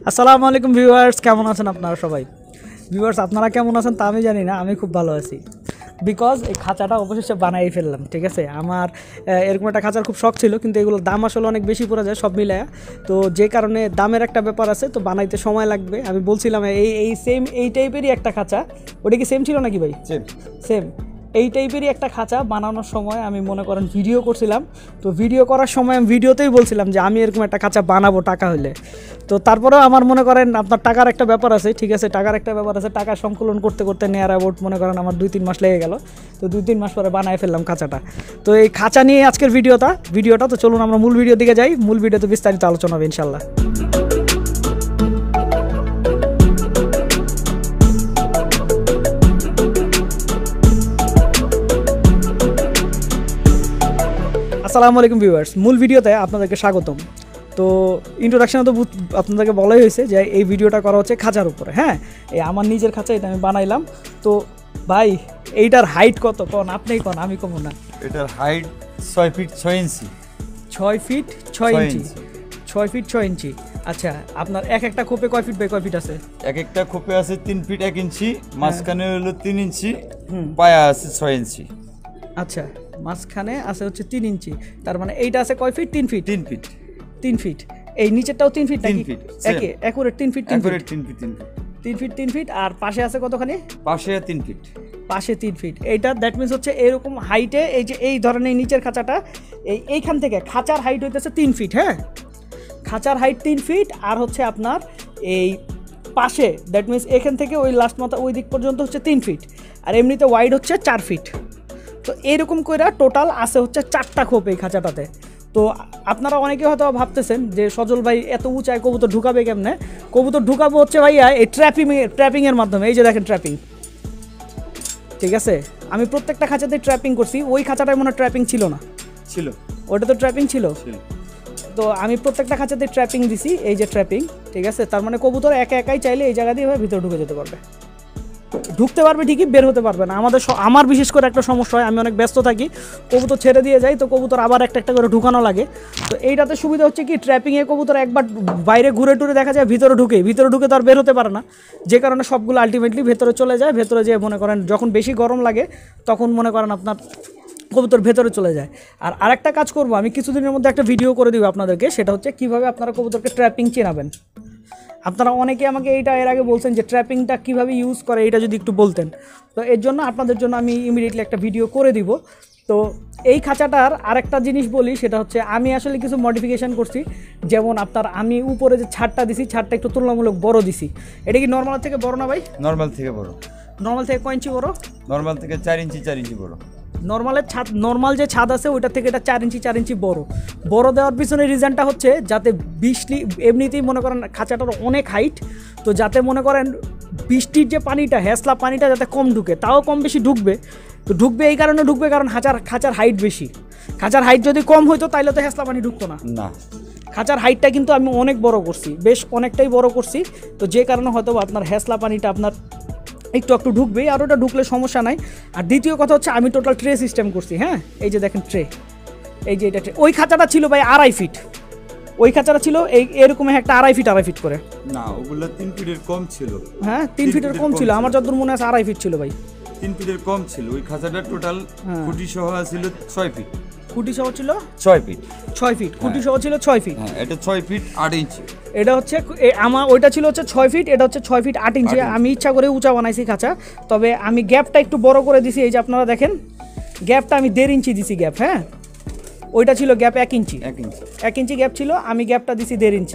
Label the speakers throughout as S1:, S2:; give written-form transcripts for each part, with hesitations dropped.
S1: আসসালামু আলাইকুম ভিউয়ার্স, কেমন আছেন আপনারা সবাই? ভিউয়ার্স, আপনারা কেমন আছেন তা আমি জানি না, আমি খুব ভালো আছি। বিকজ এই খাঁচাটা অবশেষে বানাই ফেললাম, ঠিক আছে। আমার এরকম একটা খাঁচার খুব শখ ছিল, কিন্তু এগুলোর দাম আসলে অনেক বেশি পড়ে যায় সব মিলায়া। তো যে কারণে দামের একটা ব্যাপার আছে, তো বানাইতে সময় লাগবে। আমি বলছিলাম এই টাইপেরই একটা খাঁচা, ওটা কি সেম ছিল নাকি ভাই? সেম এই টাইপেরই একটা খাঁচা বানানোর সময় আমি মনে করেন ভিডিও করছিলাম। তো ভিডিও করার সময় আমি ভিডিওতেই বলছিলাম যে আমি এরকম একটা খাঁচা বানাবো টাকা হলে। তো তারপরেও আমার মনে করেন আপনার টাকার একটা ব্যাপার আছে, ঠিক আছে, টাকার একটা ব্যাপার আছে। টাকা সংকলন করতে করতে নেয়ার অ্যাবাউট মনে করেন আমার 2-3 মাস লেগে গেল। তো 2-3 মাস পরে বানায় ফেললাম খাঁচাটা। তো এই খাঁচা নিয়ে আজকের ভিডিওটা তো চলুন আমরা মূল ভিডিও দিকে যাই। মূল ভিডিওতে বিস্তারিত আলোচনা হবে ইনশাল্লাহ। আসসালামু আলাইকুম ভিউয়ার্স, মূল ভিডিওতে আপনাদেরকে স্বাগতম। তো ইন্ট্রোডাকশনে তো আপনাদেরকে বলাই হয়েছে যে এই ভিডিওটা করা হচ্ছে খাঁচার উপরে। হ্যাঁ, এই আমার নিজের খাঁচা, এটা আমি বানাইলাম। তো ভাই, এইটার হাইট কত কোন আপনিই কোন, আমি কম না।
S2: এটার height 6 feet 6 inch.
S1: 6 feet 6 inch. 6 feet 6 inch. আচ্ছা, আপনার একটা খোপে কয় ফিট বাই কয় ফিট আছে?
S2: একটা খোপে আছে 3 ফিট 1 ইঞ্চি, মাঝখানে হলো 3 ইঞ্চি, পায়া আছে 6 ইঞ্চি।
S1: আচ্ছা, মাঝখানে আছে হচ্ছে 3 ইঞ্চি। তার মানে এইটা আছে কয় ফিট? 3 ফিট।
S2: 3 feet
S1: 3 fit. এই নিচেরটাও 3 ফিট নাকি?
S2: 3 feet
S1: accurate 3 feet 3 feet
S2: 3 feet
S1: 3 feet 3 feet. আর পাশে আছে কতখানি?
S2: পাশে 3 ফিট।
S1: পাশে 3 ফিট। এইটা দ্যাট মিনস হচ্ছে এরকম হাইটে, এই যে এই ধরনের নিচের খাঁচাটা, এইখান থেকে খাঁচার হাইট হইতেছে 3 ফিট। হ্যাঁ, খাঁচার হাইট 3 ফিট। আর হচ্ছে আপনার এই পাশে দ্যাট মিনস এখান থেকে ওই লাস্ট মাথা ওই দিক পর্যন্ত হচ্ছে 3 ফিট। আর এমনিতে ওয়াইড হচ্ছে 4 ফিট। তো এরকম করে টোটাল আছে হচ্ছে 4টা খোপ এই খাঁচাটাতে। তো আপনারা অনেকে হয়তো ভাবতেছেন যে সজল ভাই এত উঁচায় কবুতর ঢুকাবে কেমনে? কবুতর ঢুকাবো হচ্ছে ভাইয়া এই ট্র্যাপিংয়ের মাধ্যমে। এই যে দেখেন ট্র্যাপিং, ঠিক আছে। আমি প্রত্যেকটা খাঁচাতে ট্র্যাপিং করছি। ওই খাঁচাটায় মনে হয় ট্র্যাপিং ছিল না? ছিল। ওটা তো ট্র্যাপিং ছিল। তো আমি প্রত্যেকটা খাঁচাতে ট্র্যাপিং দিছি। এই যে ট্র্যাপিং, ঠিক আছে। তার মানে কবুতর একাই চাইলে এই জায়গা দিয়ে ভিতরে ঢুকে যেতে পারবে। ঢুকতে পারবে ঠিকই, বের হতে পারবে না। আমার বিশেষ করে একটা সমস্যা হয়, আমি অনেক ব্যস্ত থাকি, কবুতর ছেড়ে দিয়ে যাই, তো কবুতর আবার একটা করে ঢুকানো লাগে। তো এইটাতে সুবিধা হচ্ছে কি, ট্র্যাপিংয়ে কবুতর একবার বাইরে ঘুরে টুরে দেখা যায় ভিতরে ঢুকে তো আর বের হতে পারে না। যে কারণে সবগুলো আলটিমেটলি ভেতরে চলে যায়। ভেতরে যেয়ে মনে করেন যখন বেশি গরম লাগে তখন মনে করেন আপনার কবুতর ভেতরে চলে যায়। আর আরেকটা কাজ করবো আমি, কিছুদিনের মধ্যে একটা ভিডিও করে দিব আপনাদেরকে। সেটা হচ্ছে কীভাবে আপনারা কবুতরকে ট্র্যাপিং চেনাবেন। আপনারা অনেকে আমাকে এইটা এর আগে বলছেন যে ট্র্যাপিংটা কীভাবে ইউজ করে, এটা যদি একটু বলতেন। তো এর জন্য আপনাদের জন্য আমি ইমিডিয়েটলি একটা ভিডিও করে দিব। তো এই খাঁচাটার আরেকটা জিনিস বলি, সেটা হচ্ছে আমি আসলে কিছু মডিফিকেশান করছি। যেমন আমি উপরে যে ছাদটা দিছি, ছাদটা একটু তুলনামূলক বড় দিছি। এটা কি নর্মাল থেকে বড় না ভাই?
S2: নর্মাল থেকে বড়।
S1: নর্মাল থেকে কয় ইঞ্চি বড়?
S2: নর্মাল থেকে 4 ইঞ্চি বড়।
S1: নর্মাল যে ছাদ আছে ওইটা থেকে এটা 4 ইঞ্চি বড় দেওয়ার পিছনে রিজনটা হচ্ছে যাতে এমনিতেই মনে করেন খাঁচাটার অনেক হাইট, তো যাতে মনে করেন বৃষ্টির যে পানিটা, হেসলা পানিটা যাতে কম ঢুকে, তাও কম বেশি ঢুকবে। তো ঢুকবে এই কারণে ঢুকবে কারণ খাঁচার হাইট বেশি। খাঁচার হাইট যদি কম হইতো তাহলে তো হেসলা পানি ঢুকতো না। খাঁচার হাইটটা কিন্তু আমি অনেক বড় করছি, বেশ অনেকটাই বড় করছি। তো যে কারণে হয়তো আপনার হেসলা পানিটা আপনার একটু ঢুকবেই, আর ওটা ঢুকলে সমস্যা নাই। আর দ্বিতীয় কথা হচ্ছে আমি টোটাল ট্রে সিস্টেম করছি। হ্যাঁ, এই যে দেখেন ট্রে, এই যে এটা ট্রে। ওই খাঁচাটা ছিল ভাই 2.5 ফিট। ওই খাঁচাটা ছিল এরকম একটা 2.5 ফিট করে।
S2: না, ওগুলো 3 ফিটের কম ছিল।
S1: হ্যাঁ, 3 ফিটের কম ছিল। আমার যতদূর মনে আছে 2.5 ফিট ছিল ভাই।
S2: 3 ফিটের কম ছিল। ওই খাঁচাটা টোটাল খুঁটি সহ ছিল 6 ফিট।
S1: খুঁটি সহ ছিল
S2: 6 ফিট।
S1: 6 ফিট খুঁটি সহ ছিল 6 ফিট।
S2: হ্যাঁ, এটা 6 ফিট 8 ইঞ্চি।
S1: এটা হচ্ছে আমার ওইটা ছিল হচ্ছে 6 ফিট, এটা হচ্ছে 6 ফিট 8 ইঞ্চি। আমি ইচ্ছা করে উঁচা বানাইছি খাঁচা, তবে আমি গ্যাপটা একটু বড় করে দিছি। এই যে আপনারা দেখেন গ্যাপটা আমি 1.5 ইঞ্চি দিছি গ্যাপ। হ্যাঁ, ওইটা ছিল গ্যাপ 1 ইঞ্চি। 1 ইঞ্চি গ্যাপ ছিল, আমি গ্যাপটা দিছি 1.5 ইঞ্চি।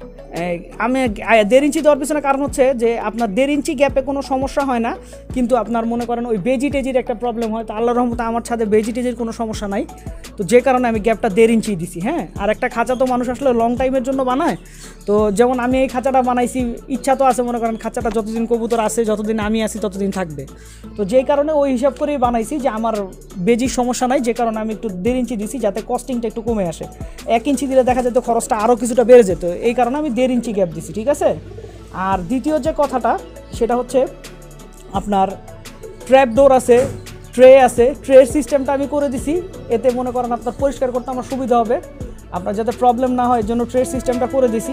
S1: আমি 1.5 ইঞ্চি দেওয়ার পিছনে কারণ হচ্ছে যে আপনার 1.5 ইঞ্চি গ্যাপে কোনো সমস্যা হয় না, কিন্তু আপনার মনে করেন ওই বেজিটেজির একটা প্রবলেম হয়। তো আল্লাহর রহমতে আমার ছাদে বেজিটেজির কোনো সমস্যা নাই, তো যে কারণে আমি গ্যাপটা 1.5 ইঞ্চি দিছি। হ্যাঁ, আর একটা খাঁচা তো মানুষ আসলে লং টাইমের জন্য বানায়। তো যেমন আমি এই খাঁচাটা বানাইছি, ইচ্ছা তো আছে মনে করেন খাঁচাটা যতদিন কবুতর আছে, যতদিন আমি আছি ততদিন থাকবে। তো যেই কারণে ওই হিসাব করেই বানাইছি যে আমার বেজির সমস্যা নাই, যে কারণে আমি একটু 1.5 ইঞ্চি দিছি যাতে কস্টিংটা একটু কমে আসে। 1 ইঞ্চি দিলে দেখা যেত খরচটা আরও কিছুটা বেড়ে যেত, এই কারণে আমি 1.5 ইঞ্চি গ্যাপ দিছি, ঠিক আছে। আর দ্বিতীয় যে কথাটা সেটা হচ্ছে আপনার ট্র্যাপ ডোর আছে, ট্রে আছে। ট্রে সিস্টেমটা আমি করে দিছি, এতে মনে করেন আপনার পরিষ্কার করতে আমার সুবিধা হবে, আপনার যাতে প্রবলেম না হয়, এর জন্য ট্রে সিস্টেমটা করে দিছি।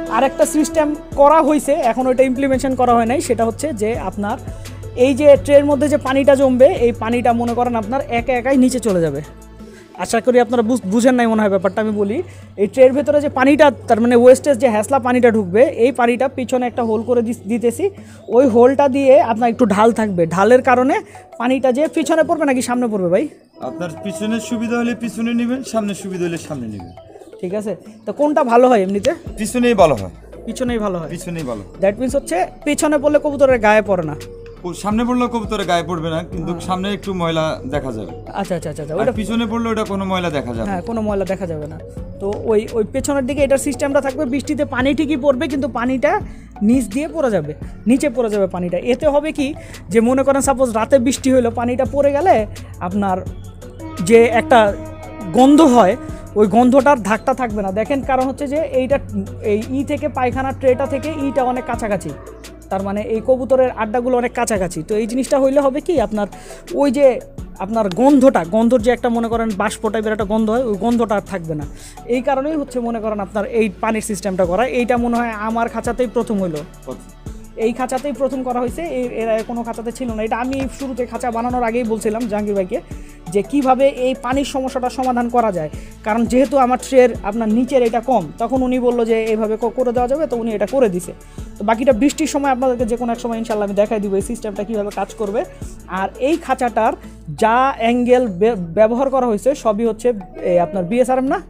S1: আরেকটা সিস্টেম করা হয়েছে, এখন ওইটা ইমপ্লিমেন্টেশন করা হয় নাই, সেটা হচ্ছে যে আপনার এই যে ট্রের মধ্যে যে পানিটা জমবে, এই পানিটা মনে করেন আপনার একাই নিচে চলে যাবে। আশা করি আপনারা বুঝেন নাই মনে হয় ব্যাপারটা, আমি বলি। এই ট্রের ভেতরে যে পানিটা, তার মানে ওয়েস্টেজ যে হ্যাসলা পানিটা ঢুকবে, এই পানিটা পিছনে একটা হোল করে দিতেছি, ওই হোলটা দিয়ে আপনার একটু ঢাল থাকবে, ঢালের কারণে পানিটা যে পিছনে পড়বে নাকি সামনে পড়বে ভাই?
S2: আপনার পিছনের সুবিধা হলে পিছনে নেবেন, সামনের সুবিধা হলে সামনে নেবেন।
S1: ঠিক আছে, তো কোনটা ভালো হয় এমনিতে?
S2: পিছনেই ভালো হয়।
S1: পিছনেই ভালো হয়?
S2: পিছনেই ভালো।
S1: দ্যাট মিনস হচ্ছে পিছনে পড়লে কবুতরের গায়ে পড়ে না,
S2: সামনে পড়লে কবুতরের গায়ে পড়বে না, কিন্তু সামনে একটু ময়লা দেখা যাবে।
S1: আচ্ছা আচ্ছা আচ্ছা,
S2: ওটা পিছনে পড়লে ওটা কোনো ময়লা দেখা যাবে।
S1: হ্যাঁ, কোনো ময়লা দেখা যাবে না। তো ওই পেছনের দিকে এটার সিস্টেমটা থাকবে, বৃষ্টিতে পানি ঠিকই পড়বে কিন্তু পানিটা নিচ দিয়ে পড়ে যাবে, নিচে পড়ে যাবে পানিটা। এতে হবে কি, যে মনে করেন সাপোজ রাতে বৃষ্টি হলো, পানিটা পড়ে গেলে আপনার যে একটা গন্ধ হয়, ওই গন্ধটার ধাকটা থাকবে না। দেখেন, কারণ হচ্ছে যে এইটা এই থেকে পায়খানার ট্রেটা থেকে ইটা অনেক কাছাকাছি, তার মানে এই কবুতরের আড্ডাগুলো অনেক কাছাকাছি। তো এই জিনিসটা হইলে হবে কি, আপনার ওই যে আপনার গন্ধর যে একটা মনে করেন বাষ্প টাইপের একটা গন্ধ হয়, ওই গন্ধটা আর থাকবে না। এই কারণেই হচ্ছে মনে করেন আপনার এই পানির সিস্টেমটা করা। এইটা মনে হয় আমার খাঁচাতেই প্রথম হইলো, এই খাঁচাতেই প্রথম করা হয়েছে, এর কোনো খাঁচাতে ছিল না। এটা আমি শুরুতে খাঁচা বানানোর আগেই বলছিলাম জাহাঙ্গীর ভাইকে যে কিভাবে এই পানির সমস্যাটা সমাধান করা যায়, কারণ যেহেতু আমার ট্রের আপনার নিচের এটা কম, তখন উনি বললো যে এইভাবে করে দেওয়া যাবে, তো উনি এটা করে দিছে। তো বাকিটা বৃষ্টির সময় আপনাদেরকে যে কোনো এক সময় ইনশাল্লাহ আমি দেখাই দিব এই সিস্টেমটা কীভাবে কাজ করবে। আর এই খাঁচাটার যা অ্যাঙ্গেল ব্যবহার করা হয়েছে সবই হচ্ছে আপনার বিএসআরএম না,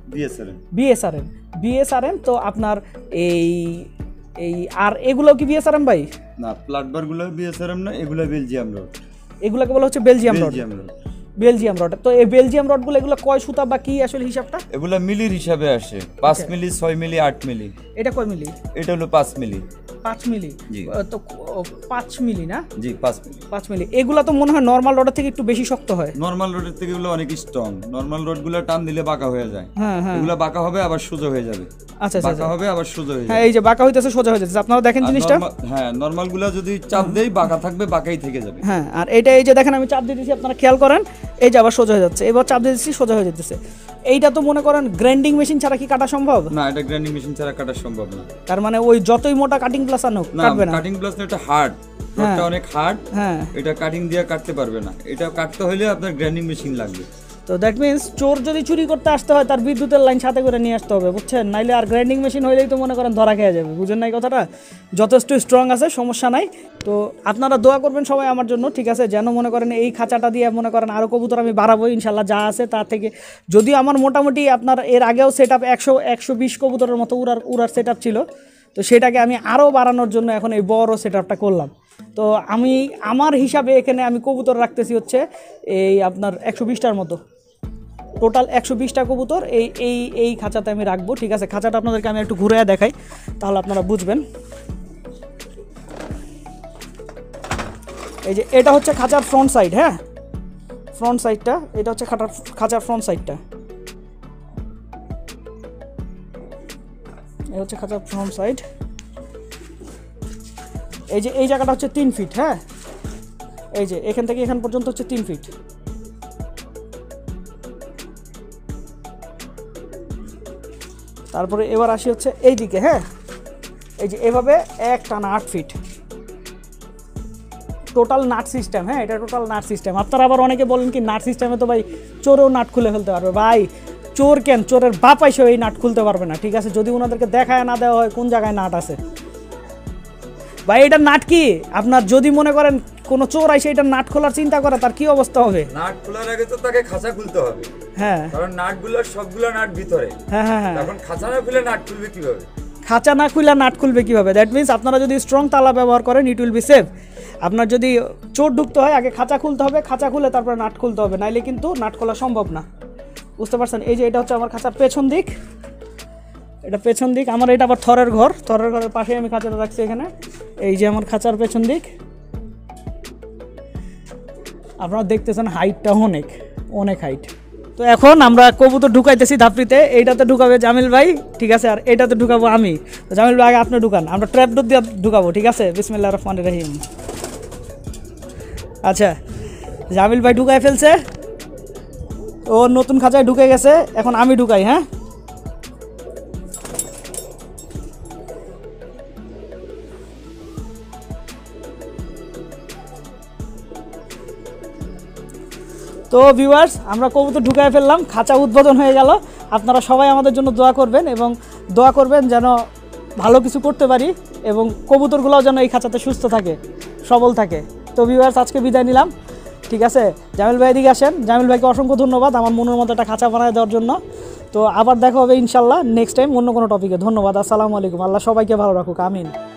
S1: বিএসআরএম। তো আপনার এই আর এগুলো কি বিএসআরএম ভাই?
S2: না, প্লাটবারগুলো বিএসআরএম না, এগুলো বেলজিয়াম রড।
S1: এগুলোকে বলা হচ্ছে বেলজিয়াম রড। তো এই বেলজিয়াম রডগুলো এগুলো কয় সুতা বা কি আসলে হিসাবটা?
S2: এগুলো মিলির হিসাবে আসে, 5 মিলি, 6 মিলি, 8 মিলি।
S1: এটা কয় মিলি?
S2: এটা হলো 5 মিলি।
S1: 5 মিলি? তো 5 মিলি না?
S2: জি, 5
S1: মিলি। এগুলো তো মনে হয় নরমাল রডের থেকে একটু বেশি শক্ত হয়।
S2: নরমাল রডের থেকে এগুলো অনেক স্ট্রং। নরমাল রডগুলো টান দিলে বাঁকা হয়ে যায়।
S1: হ্যাঁ,
S2: এগুলো বাঁকা হবে আবার সোজা হয়ে যাবে।
S1: আচ্ছা,
S2: বাঁকা হবে আবার সোজা হয়ে যাবে।
S1: হ্যাঁ, এই যে বাঁকা হইতেছে সোজা হয়ে যাচ্ছে, আপনারা দেখেন জিনিসটা।
S2: হ্যাঁ, নরমালগুলো যদি চাপ দেই বাঁকা থাকবে, বাঁকাই থেকে যাবে।
S1: হ্যাঁ, আর এটা এই যে দেখেন আমি চাপ দিয়ে দিয়েছি, আপনারা খেয়াল করেন, এই যে আবার সোজা হয়ে যাচ্ছে, এবার চাপ দিয়ে দিচ্ছি সোজা হয়ে যেতেছে। এইটা তো মনে করেন গ্রাইন্ডিং মেশিন ছাড়া কি কাটা সম্ভব?
S2: না, এটা গ্রাইন্ডিং মেশিন ছাড়া কাটা সম্ভব না।
S1: তার মানে ওই যতই মোটা কাটিং প্লাস আনুক কাটবে না।
S2: কাটিং প্লাস এটা হার্ড, রডটা অনেক হার্ড।
S1: হ্যাঁ,
S2: এটা কাটিং দিয়ে কাটতে পারবে না। এটা কাটতে হলে আপনার গ্রাইন্ডিং মেশিন লাগবে।
S1: তো দ্যাট মিনস চোর যদি চুরি করতে আসতে হয়, তার বিদ্যুতের লাইন সাথে করে নিয়ে আসতে হবে, বুঝছেন? নাইলে আর গ্রাইন্ডিং মেশিন হইলেই তো মনে করেন ধরা খেয়ে যাবে, বুঝেন নাই কথাটা? যথেষ্ট স্ট্রং আছে, সমস্যা নাই। তো আপনারা দোয়া করবেন সবাই আমার জন্য, ঠিক আছে? যেন মনে করেন এই খাঁচাটা দিয়ে মনে করেন আরও কবুতর আমি বাড়াবো ইনশাল্লাহ, যা আছে তার থেকে। যদিও আমার মোটামুটি আপনার এর আগেও সেট আপ 120 কবুতরের মতো উড়ার সেট আপ ছিল, তো সেটাকে আমি আরও বাড়ানোর জন্য এখন এই বড় সেট আপটা করলাম। তো আমি আমার হিসাবে এখানে আমি কবুতর রাখতেছি হচ্ছে এই আপনার 120টার মতো, টোটাল 120টা কবুতর এই খাঁচাতে আমি রাখবো, ঠিক আছে? খাঁচাটা আপনাদেরকে আমি একটু ঘুরে দেখাই, তাহলে আপনারা বুঝবেন। এই যে এটা হচ্ছে খাঁচার ফ্রন্ট সাইড, হ্যাঁ, ফ্রন্ট সাইডটা, এটা হচ্ছে খাঁচার ফ্রন্ট সাইডটা, এই হচ্ছে খাঁচার ফ্রন্ট সাইড। এই যে এই জায়গাটা হচ্ছে 3 ফিট, হ্যাঁ, এই যে এখান থেকে এখান পর্যন্ত হচ্ছে 3 ফিট। তারপরে এবার আসি হচ্ছে এই দিকে, হ্যাঁ, এই যে এভাবে এক টানা 8 ফিট টোটাল নাট সিস্টেম। হ্যাঁ, এটা টোটাল নাট সিস্টেম। আপনারা আবার অনেকে বলেন কি নাট সিস্টেমে তো ভাই চোরও নাট খুলে ফেলতে পারবে। ভাই চোর কেন, চোরের বাপ এসেও এই নাট খুলতে পারবে না, ঠিক আছে? যদি ওনাদেরকে দেখায় না দেওয়া হয় কোন জায়গায় নাট আছে। ভাই এটা নাট কি আপনার, যদি মনে করেন কোন চোর আইসে এটা নাট খোলার চিন্তা করে, তার কি অবস্থা হবে?
S2: নাট খোলার আগে তো তাকে খাঁচা খুলতে হবে।
S1: হ্যাঁ,
S2: কারণ নাটগুলোর সবগুলো নাট ভিতরে।
S1: হ্যাঁ হ্যাঁ হ্যাঁ,
S2: এখন খাঁচা না খুলে নাট খুলবে কিভাবে?
S1: খাঁচা না খুলে নাট খুলবে কিভাবে? দ্যাট মিনস আপনারা যদি স্ট্রং তালা ব্যবহার করেন ইট উইল বি সেফ। আপনার যদি চোর ঢুকতে হয় আগে খাঁচা খুলতে হবে, খাঁচা খুলে তারপরে নাট খুলতে হবে, নাইলে কিন্তু নাট খোলা সম্ভব না, বুঝতে পারছেন? এই যে এটা হচ্ছে আমার খাঁচার পেছন দিক, এটা পেছন দিক আমার, এটা আবার থরের ঘরের পাশে আমি খাঁচাটা রাখছি এখানে। এই যে আমার খাঁচার পেছন দিক, আপনারা দেখতেছেন হাইটটা অনেক হাইট। তো এখন আমরা কবুতর ঢুকাইতেছি ধাপড়িতে, এইটাতে ঢুকাবে জামিল ভাই, ঠিক আছে? আর এইটাতে ঢুকাবো আমি। তো জামিল ভাই আগে আপনি ঢুকান, আমরা ট্র্যাপ ডোর দিয়ে ঢুকাবো, ঠিক আছে? বিসমিল্লাহির রহমানির রহিম। আচ্ছা, জামিল ভাই ঢুকাই ফেলছে, ও নতুন খাঁচায় ঢুকে গেছে, এখন আমি ঢুকাই। হ্যাঁ, তো ভিউয়ার্স, আমরা কবুতর ঢুকায় ফেললাম, খাঁচা উদ্বোধন হয়ে গেল। আপনারা সবাই আমাদের জন্য দোয়া করবেন এবং দোয়া করবেন যেন ভালো কিছু করতে পারি এবং কবুতরগুলোও যেন এই খাঁচাতে সুস্থ থাকে, সবল থাকে। তো ভিউয়ার্স, আজকে বিদায় নিলাম, ঠিক আছে? জামিল ভাই এদিকে আসেন। জামিল ভাইকে অসংখ্য ধন্যবাদ আমার মনের মতো একটা খাঁচা বানায় দেওয়ার জন্য। তো আবার দেখা হবে ইনশাল্লাহ নেক্সট টাইম অন্য কোনো টপিকে। ধন্যবাদ। আসসালামু আলাইকুম। আল্লাহ সবাইকে ভালো রাখুক, আমিন।